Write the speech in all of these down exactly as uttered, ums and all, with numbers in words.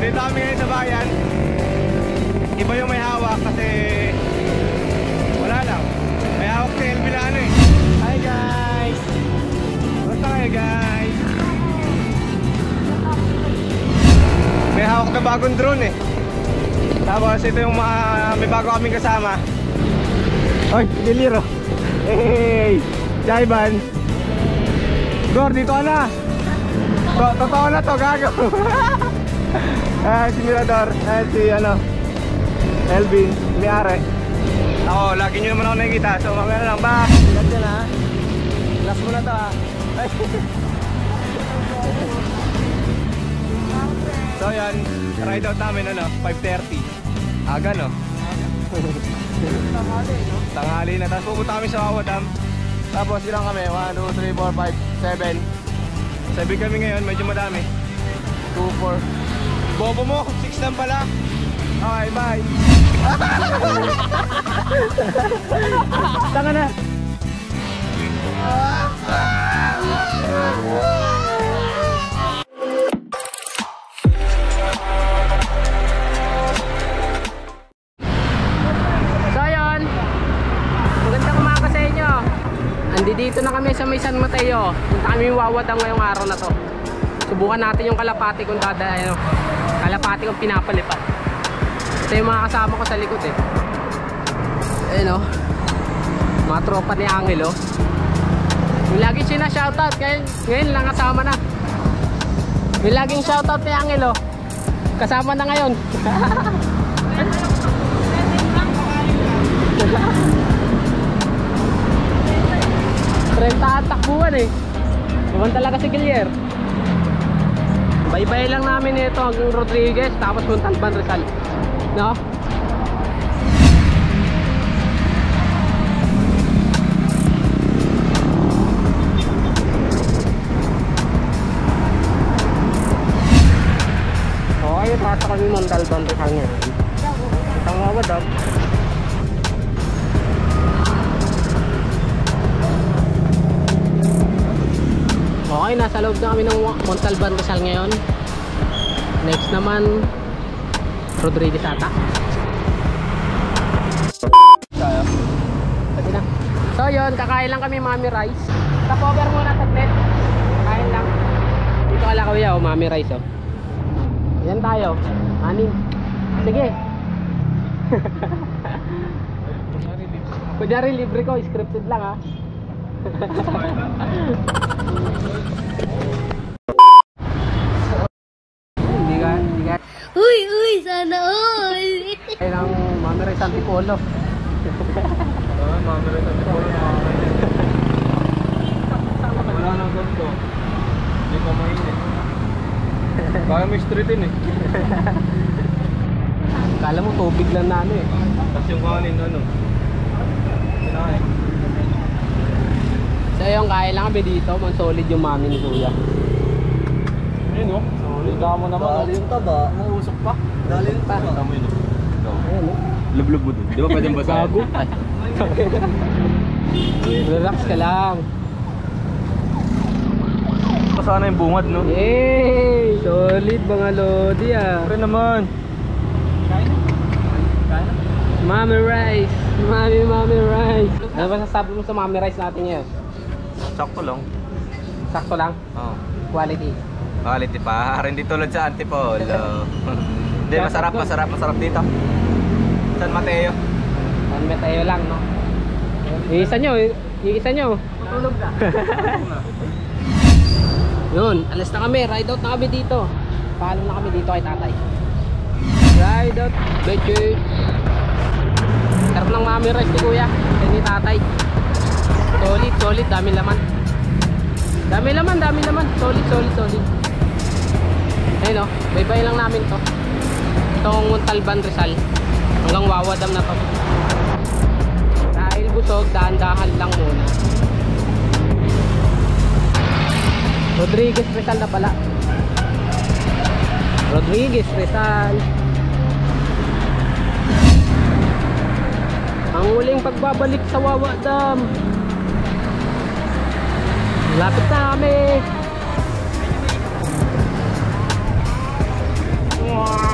Dito kami ngayon sa bayan. Iba yung may hawak kasi wala lang. May hawak si Elvin na ano eh. Hi guys! Basta kayo guys? May hawak na bagong drone eh. Tapos ito yung mga, may bago kaming kasama. Oy, Deliro. Hey! Jaiban! Gor, dito ka na! To totoo na to, gago! Ah, si Mirador, eh, si ano Elvin, may-ari. Ako, lagi nyo naman ako nakikita. So mamaya na lang, ba? Ingat yan ha. Last mo na to ha. So yan, ride out namin ano, five thirty. Aga no? Tanghali no? Tanghali na, tapos pupunta kami sa Wawa Dam. Tapos ilang kami, one, two, three, four, five, seven. seven kami ngayon, medyo madami. two, four. Bobo mo, six lang pala. Okay, bye. Tanga na. So yun, magandang umaga sa inyo. Andito na kami sa may San Mateo. Punta kami Wawadang ngayong araw na to. Subukan natin yung kalapati kung tada, ano, kalapati kung pinapalipad. Ito yung mga kasama ko sa likod eh. Ayun o, mga tropa ni Angelo. Yung lagi siya na shoutout, ngayon, ngayon lang kasama na. Yung laging shoutout ni Angelo, kasama na ngayon. Trenta at takbuhan eh. Naman talaga si Gilier. Bye-bye lang namin ito hanggang Rodriguez, tapos Montalban, Rizal. No? Okay, pasa kami Montalban, Rizal nga. Itang Wawadam. Okay, nasa loob na kami ng Montalban, Rizal ngayon. Next naman Rodriguez ata. So yun, kakain lang kami Mami Rice. Stop over muna saglit. Kain lang. Dito ka lang kuya, oh, Mami Rice oh. Yan tayo, anin. Sige. Kunyari libre ko, scripted lang ha. Hindi ka, hindi ka. Uy, uy, sana all. Ay lang, Mami Rice Antipolo. Oo, Mami Rice Antipolo. Wala nang ganito. Hindi pa mainit. Kaya may streetin eh. Kala mo tubig lang na ano eh. Tapos yung kanin ano. Kinain. So yung kaya lang kami dito, man solid yung mami ni kuya. Ayun o. Solid ka mo naman. Dali yung taba. Mausok pa. Dali yung taba. Tama yun o. Ayun o. Lublog mo dun. Di ba pwedeng basahin? Gago. Relax ka lang. Sana yung bungad no? Yay! Solid mga lodi ah. Pre naman. Kain na? Kain na? Mami Rice. Mami Mami Rice. Ano ba sasabi mo sa Mami Rice natin ngayon? Sakto lang. Sakto lang? Oo. Quality? Quality pa. Hindi tulad sa Antipolo. Hindi, masarap, masarap, masarap dito. San Mateo. San Mateo lang no? Iisa nyo, iisa nyo. Matulog ka. Yun, alas na kami, ride out na kami dito. Paalam na kami dito kay tatay. Ride out, bitches. Sarap ng Mami Rice ni kuya, kaya ni tatay. Solid, solid, dami laman. Dami laman, dami laman. Solid, solid, solid. Ayun o, bye-bye lang namin to. Itong Montalban, Rizal. Hanggang Wawadam na to. Dahil busog, dahan-dahan lang muna. Rodriguez Rizal na pala. Rodriguez Rizal. Ang huling pagbabalik sa Wawa Dam. Lapit na kami. Wow.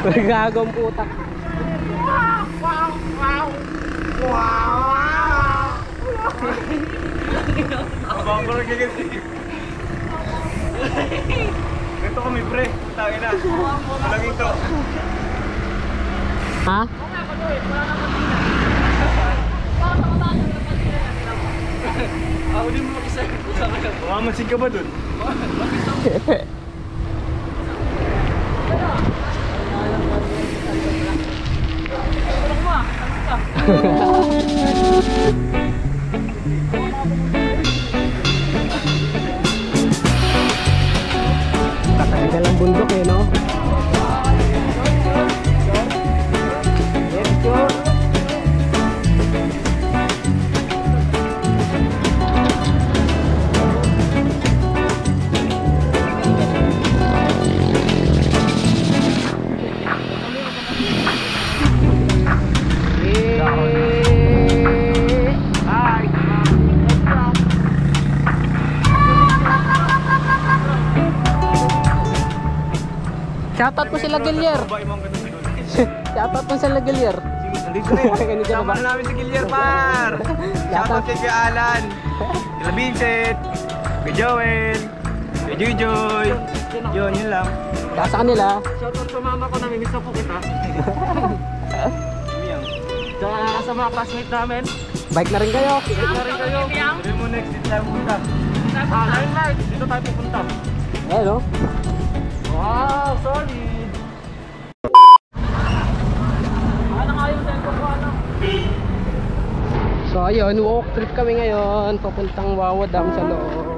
Gagawang putak. Wow! Wow! Wow! Abang ko nagiging. Ito kami pre, tangin na. Lagi ito. Ha? Ako din mo mag-isa. Mamamasig ka ba dun? Kakaiga lang bundok eh, no? Let's go! Shoutout mo sila Gilier. Shoutout mo sila Gilier. Nandito na eh. Kasama na namin si Gilier, par. Shoutout kay Kuya Alan, kay Vincent, kay Joel, kay Joy-Joy. Yun, yun lang. Kasa kanila. Shoutout sa mama ko, namimiss na po kita. Tsaka sa mga classmate namin. Bike na rin kayo. Bike na rin kayo. Sabi mo next, dito tayo pupunta. Ah, nine light. Dito tayo pupunta. Eh, no? Wow, solid! Ano nga yung cellphone ko, ano? So ayun, walk trip kami ngayon. Papuntang Wawa Dam sa loob.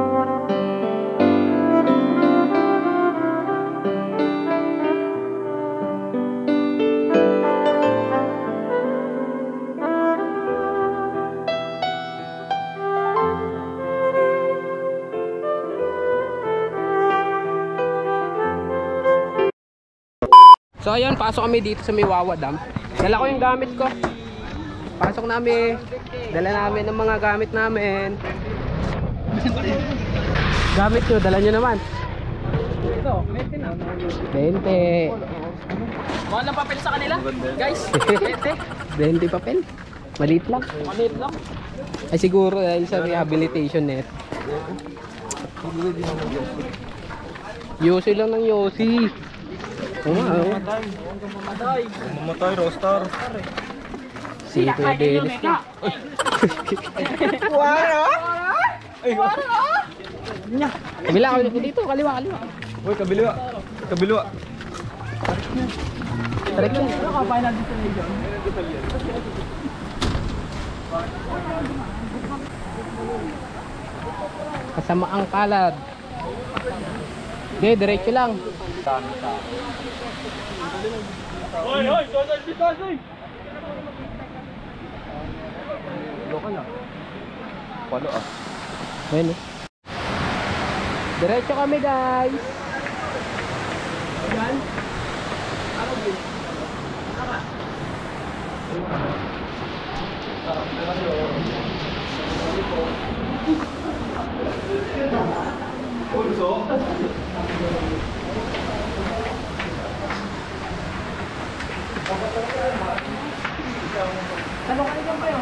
So ayun, pasok kami dito sa may Wawa Dam. Dala ko yung gamit ko. Pasok namin. Dala namin ng mga gamit namin. Gamit nyo, dala nyo naman. Ito, twenty na. twenty. Baka lang papel sa kanila, guys. twenty. twenty papel. Maliit lang. Maliit lang. Ay siguro dahil sa rehabilitation net. Yosi lang ng Yosi. Umaw. Mamatay. Mamatay, roster. Si Kuya Dennis na. Wala! Ay, Kabila, kabila dito, kaliwa, kaliwa. uy, kabiliwa. Kabiliwa. Tarik lang. Ano ka, final destination? Kasama ang kalad. Hindi, diretso lang. Hoy, hoy, social distancing! Loka lang. Palo ah. Ayun eh. Diretso kami guys. Yan. Ano din? Pulso? Ano kayo dyan kayo?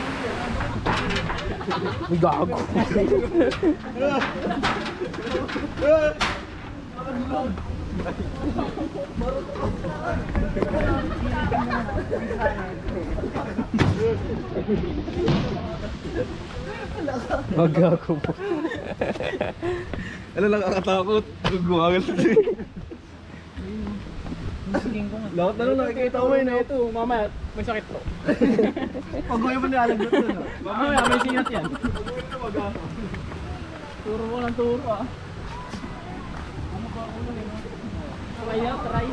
Uy, gago. Magago po. Ano lang nakakatakot? Gumagal siya. Lahat na lang nakikita ko na ito. Mamaya, may sakit to. Pag may mo nilalagdot doon. Mamaya, may singat yan. Turo mo ng turo ah. Ano ba ako lang yun? Try na, try.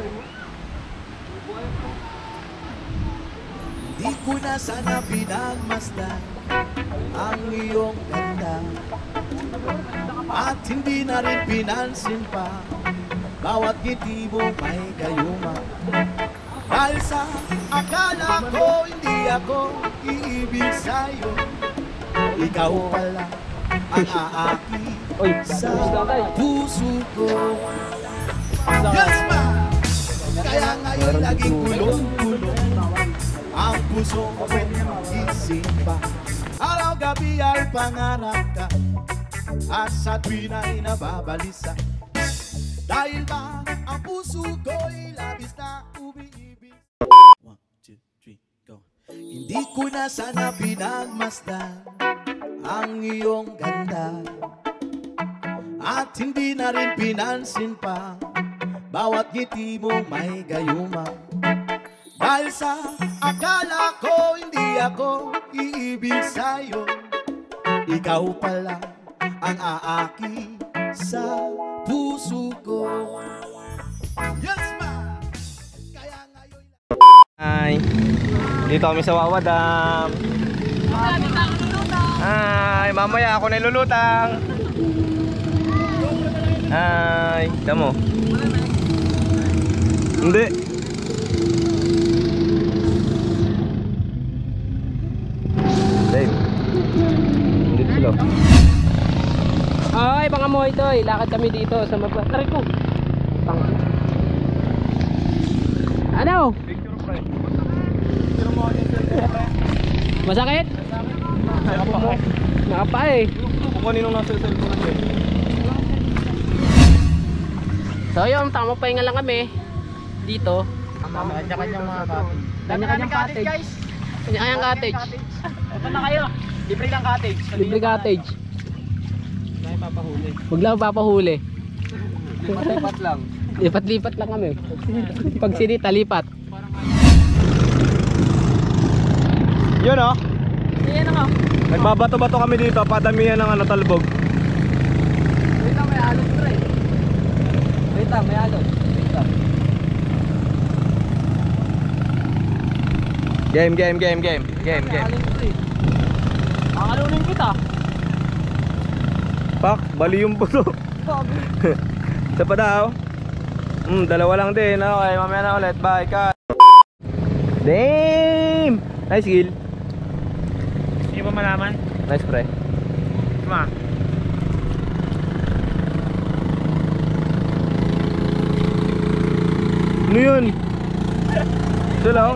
Di ko na sana pinagmasdan ang iyong ganda, at hindi na rin pinansin pa bawat ngiti mo may gayuma. Dahil sa akala ko hindi ako iibig sa'yo, ikaw pala ang aaki sa puso ko. Yes, ma! Kaya naging kulong-kulong ang puso ko'y isipan. Araw-gabi ay pangarap ka at sa tuwin ay nababalisa. Dahil ba ang puso ko'y labis na umiibig. One, two, three, go. Hindi ko na sana pinagmasdan ang iyong ganda at hindi na rin pinansin pa bawat ngiti mo may gayuma. Dahil sa akala ko hindi ako iibig sa'yo, ikaw pala ang aaki sa puso ko. Yes, ma! Kaya ngayon... Hi! Dito kami sa Wawa Dam. Hi! Mamaya ako na ilulutang. Hi! Tamo. Hindi. Dave. Hindi sila. Ay, mga mo ito eh. Lakad kami dito sa mapa. Tarik ko. Tangki. Ano? Picture pa eh. Masakit? Nakapa mo. Nakapa eh. Kung kaninong nasa cellphone ko eh. So yun, tamang pahinga lang kami dito. Kanya-kanyang mga cottage. Kanya-kanyang cottage. guys. Kanya-kanyang cottage. Punta na kayo. Libre lang cottage. Libre cottage. May papahuli. Huwag lang papahuli. Lipat lang. Lipat-lipat lang kami. Pag sinita, lipat. Yun oh. Ayan ako. Nagbabato-bato kami dito. Padamihan ng ano, talbog. Wait lang, may alon ko rin. Wait lang, may alon. Wait lang. Game, game, game, game. Game, May game. alon ko rin. Makalunin kita. Pak, bali yung puto. Isa pa daw. Hmm, dalawa lang din. Okay, mamaya na ulit. Bye, cut. Damn! Nice kill. Hindi ba malaman? Nice pre. Ma. Ano yun? Ito lang.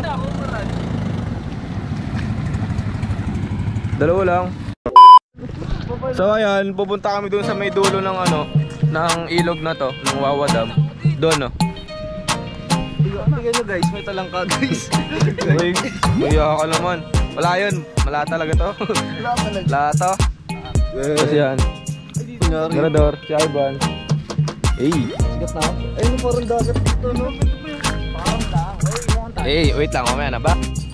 Dalawa lang. So ayan, pupunta kami dun sa may dulo ng ano, ng ilog na to, ng Wawa Dam. Doon no. Tingnan nyo guys, may talangka guys. Uy, uya ka naman. Wala yun, wala talaga to. Wala to. Kasi yan. Mirador, si Ivan. Hey. Sigat na. Ayun, parang dagat dito, no? Parang lang. Hey, wait lang, mamaya na ba?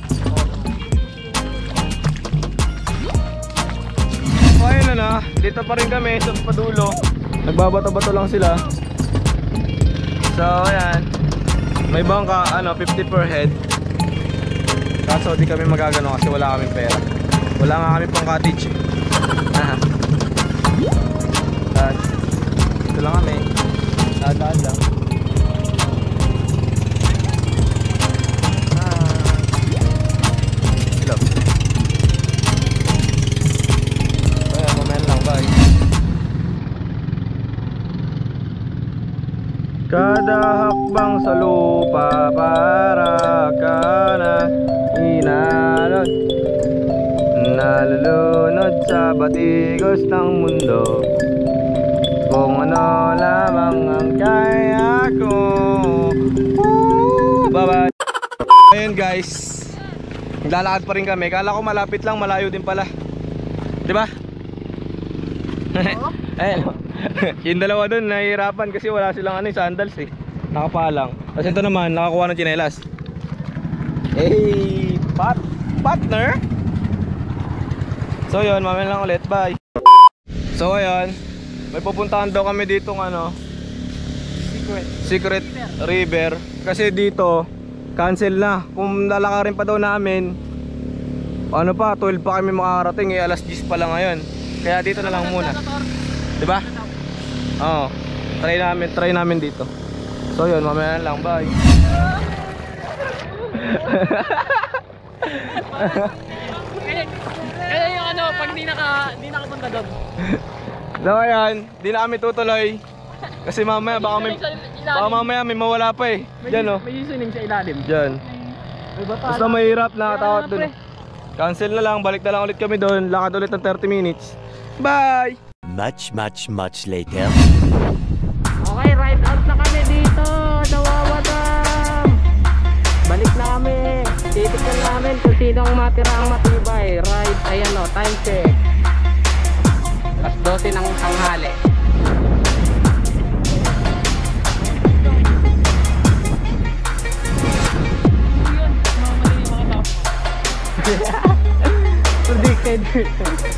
So ayun na na, dito pa rin kami sa padulo. Nagbabato-bato lang sila. So ayan, may bangka, ano, fifty per head. Kaso di kami magagano kasi wala kaming pera. Wala nga kami pang cottage. Aha. At ito lang kami. Dadaan lang. Kada hakbang sa lupa para ka na inalot, nalulunod sa batikos ng mundo. Kung ano lamang ang kaya ko. Bye bye. Ayun guys, naglalakad pa rin kami. Kala ko malapit lang, malayo din pala. Diba? Ayun. Yung dalawa dun nahihirapan kasi wala silang ano, sandals eh. Nakapalang. Tapos ito naman nakakuha ng tsinelas. Hey, pat partner. So yun, mamaya lang ulit. Bye. So ayun, may pupuntahan daw kami dito ng ano, Secret Secret River. Kasi dito cancel na. Kung lalakarin pa daw namin, ano pa, twelve pa kami makakarating eh, alas diyes pa lang ngayon. Kaya dito na lang muna. Diba? Oo, try namin, try namin dito. So yun, mamaya lang, bye. Kaya yung ano, pag di naka, di nakapunta doon. So ayan, di na kami tutuloy. Kasi mamaya baka may, baka mamaya may mawala pa eh. Diyan oh. May seasoning sa ilalim. Diyan. Basta mahirap, nakatakot dun. Cancel na lang, balik na lang ulit kami doon. Lakad ulit ng thirty minutes. Bye! Much, much, much later. Okay, ride out na kami dito. Nawawa Dam. Balik na kami. Titignan namin kung sino ang matira ang matibay. Ride, ayan o, time check. Alas dose ng tanghali. Predicted.